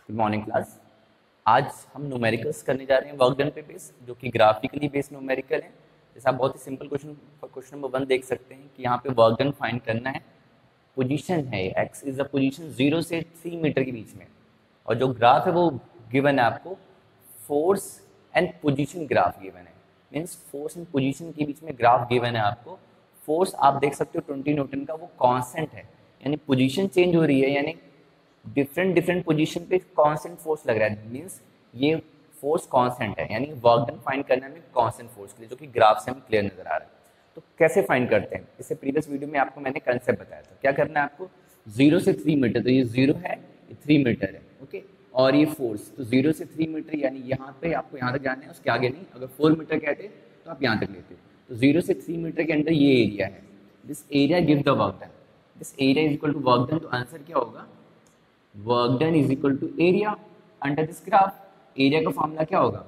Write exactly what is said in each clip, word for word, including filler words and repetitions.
Good morning class. आज हम numericals करने जा रहे हैं वर्क डन पे बेस, जो कि ग्राफिकली बेस्ड न्यूमेरिकल है। जैसे आप बहुत ही simple question question number one देख सकते हैं कि यहाँ पे वर्क डन फाइंड करना है। पोजीशन है x is the position zero से थ्री मीटर के बीच में, और जो ग्राफ है वो गिवन है आपको force and position graph given है। मीन्स फोर्स एंड पोजीशन के बीच में ग्राफ गिवन है आपको। फोर्स आप देख सकते हो ट्वेंटी न्यूटन का, वो कांस्टेंट है, यानी पोजीशन चेंज हो रही है, यानी डिफरेंट डिफरेंट पोजीशन पे कांस्टेंट फोर्स लग रहा है। मींस ये फोर्स कांस्टेंट है, यानी वर्क डन फाइंड करना है कांस्टेंट फोर्स के लिए, जो कि ग्राफ से हमें क्लियर नजर आ रहा है। तो कैसे फाइंड करते हैं, इससे प्रीवियस वीडियो में आपको मैंने कंसेप्ट बताया था। क्या करना है आपको, जीरो से थ्री मीटर, तो ये जीरो है, ये थ्री मीटर है, ओके। और ये फोर्स तो जीरो से थ्री मीटर, यानी यहाँ पे आपको यहाँ तक जाना है, उसके आगे नहीं। अगर फोर मीटर कहते तो आप यहाँ तक लेते। तो जीरो से थ्री मीटर के अंदर ये एरिया है। This area give the work done. This area is equal to work done. तो आंसर क्या होगा, work done is equal to area under this graph. Area का फॉर्मूला क्या होगा,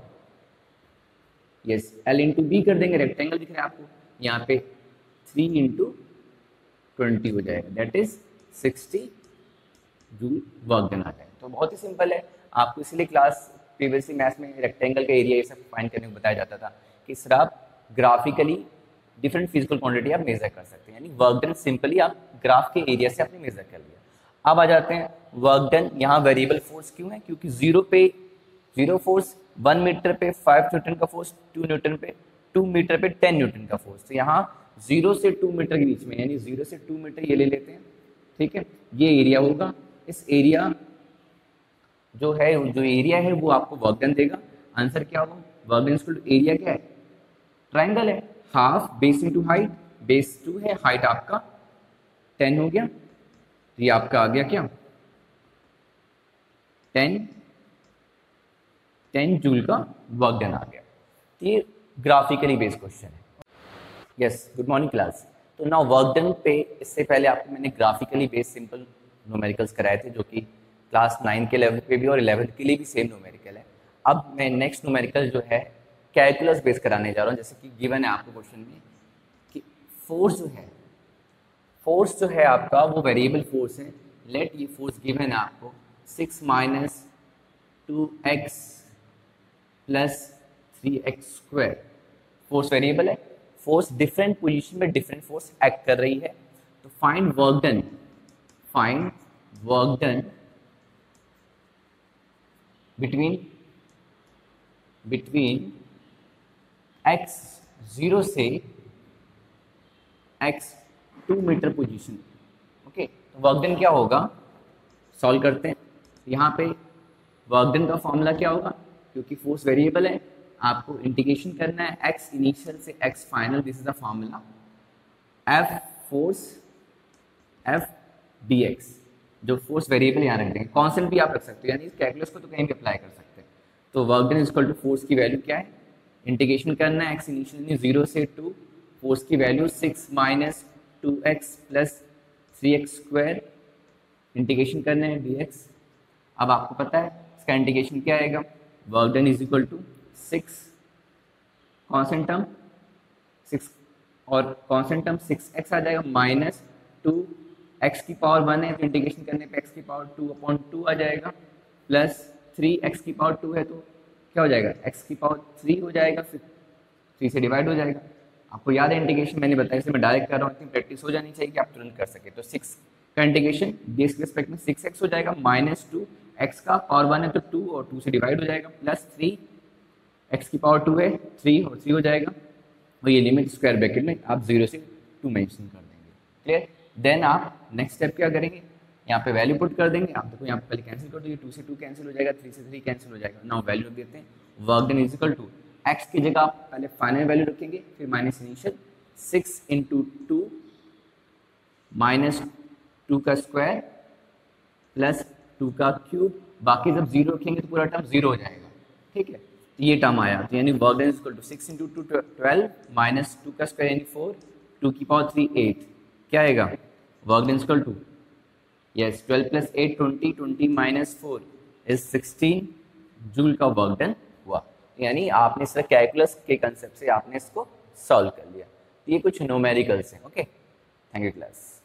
यस एल इंटू बी कर देंगे। रेक्टेंगल दिख रहा है आपको, यहाँ पे थ्री इंटू ट्वेंटी हो जाएगा, that is sixty joule work done आ जाएगा। तो बहुत ही सिंपल है। आपको इसीलिए क्लास प्रीवियसली मैथ्स में रेक्टेंगल का एरिया ये सब फाइंड करने को बताया जाता था कि सर आप ग्राफिकली डिफरेंट फिजिकल क्वांटिटी आप मेजर कर सकते हैं, यानी वर्क डन सिंपली आप ग्राफ के एरिया से आपने मेजर कर लिया। अब आ जाते हैं वर्क डन। यहाँ वेरिएबल फोर्स क्यों है, क्योंकि जीरो पे जीरो फोर्स, वन मीटर पे फाइव न्यूटन का फोर्स, टू न्यूटन पे टू मीटर पे टेन न्यूटन का फोर्स। तो यहाँ जीरो से टू मीटर के बीच में, यानी जीरो से टू मीटर ये ले लेते हैं, ठीक है। ये एरिया होगा। इस एरिया जो है, जो एरिया है वो आपको वर्क डन देगा। आंसर क्या होगा, work done equal to area क्या है, ट्राइंगल है, half base into height. Base two है, हाइट आपका टेन हो गया, ये आपका आ गया क्या, टेन टेन जूल का वर्क डन आ गया। ये ग्राफिकली बेस्ड क्वेश्चन है। Yes, good morning class. तो नाउ वर्क डन पे, इससे पहले आपको मैंने ग्राफिकली बेस्ड सिंपल न्यूमेरिकल्स कराए थे, जो कि क्लास नाइन के लेवल पे भी और इलेवेंथ के लिए भी सेम न्यूमेरिकल है। अब मैं नेक्स्ट न्यूमेरिकल जो है कैलकुलस बेस्ड कराने जा रहा हूँ। जैसे कि गिवन है आपको क्वेश्चन में कि फोर्स जो है, फोर्स जो है आपका वो वेरिएबल फोर्स है। लेट ये फोर्स गिवन है आपको six minus two x plus three x square. Force variable है, फोर्स डिफरेंट पोजीशन में डिफरेंट फोर्स एक्ट कर रही है। तो find work done, find work done between between x zero से x two metre position, okay. तो work done क्या होगा, सॉल्व करते हैं। यहाँ पे वर्क डन का फॉर्मूला क्या होगा, क्योंकि फोर्स वेरिएबल है, आपको इंटीग्रेशन करना है एक्स इनिशियल से x final. This is the formula, F force F d x. जो फोर्स वेरिएबल यहाँ रख देंगे, कॉन्स्टेंट भी आप रख सकते हो, यानी कैलकुलस को तो कहीं भी अप्लाई कर सकते हैं। तो work done is equal to force की वैल्यू क्या है, इंटीग्रेशन करना है एक्स इनिशियल जीरो से टू, फोर्स की value six minus two x plus three x square, integration करना है डी एक्स। अब आपको पता है इसका इंटीग्रेशन क्या आएगा, work done is equal to six constant term six, और कॉन्स्टेंट टर्म सिक्स एक्स आ जाएगा, माइनस टू एक्स की पावर वन है, तो इंटीग्रेशन करने पे एक्स की पावर टू अपॉन टू आ जाएगा, प्लस थ्री एक्स की पावर टू है तो क्या हो जाएगा, एक्स की पावर थ्री हो जाएगा, फिर थ्री से डिवाइड हो जाएगा। आपको याद है इंटीग्रेशन मैंने बताया, इसलिए मैं डायरेक्ट कर रहा हूँ, इतनी प्रैक्टिस हो जानी चाहिए कि आप तुरंत कर सके। तो सिक्स का इंटीग्रेशन बेस के रिस्पेक्ट में सिक्स एक्स हो जाएगा, माइनस टू एक्स का पावर वन है तो टू और टू से डिवाइड हो जाएगा, प्लस थ्री एक्स की पावर टू है, थ्री और थ्री हो जाएगा, और ये लिमिट स्क्वायर ब्रैकेट में आप जीरो से टू मेंशन कर देंगे। क्लियर। देन आप नेक्स्ट स्टेप क्या करेंगे, यहाँ पे वैल्यू पुट कर देंगे। आप देखो यहाँ पे पहले कैंसिल कर दो, ये टू से टू कैंसिल हो जाएगा, थ्री से थ्री कैंसिल हो जाएगा। नाउ वैल्यू देते हैं, work done is equal to x की जगह आप पहले फाइनल वैल्यू रखेंगे, फिर minus initial six into two minus two का स्क्वायर प्लस टू का क्यूब, बाकी जब जीरो रखेंगे तो पूरा टर्म जीरो हो जाएगा, ठीक है। तो ये टर्म आया, तो यानी work done is equal to six into two twelve minus two का स्क्वायर यानी फोर, टू की पावर थ्री एट, क्या आएगा, work done is equal to yes twelve plus eight twenty, twenty minus four is sixteen joule का work done हुआ। यानी आपने इस कैलकुलस के कंसेप्ट से आपने इसको सॉल्व कर लिया। ये कुछ न्यूमेरिकल्स हैं, ओके। Thank you class.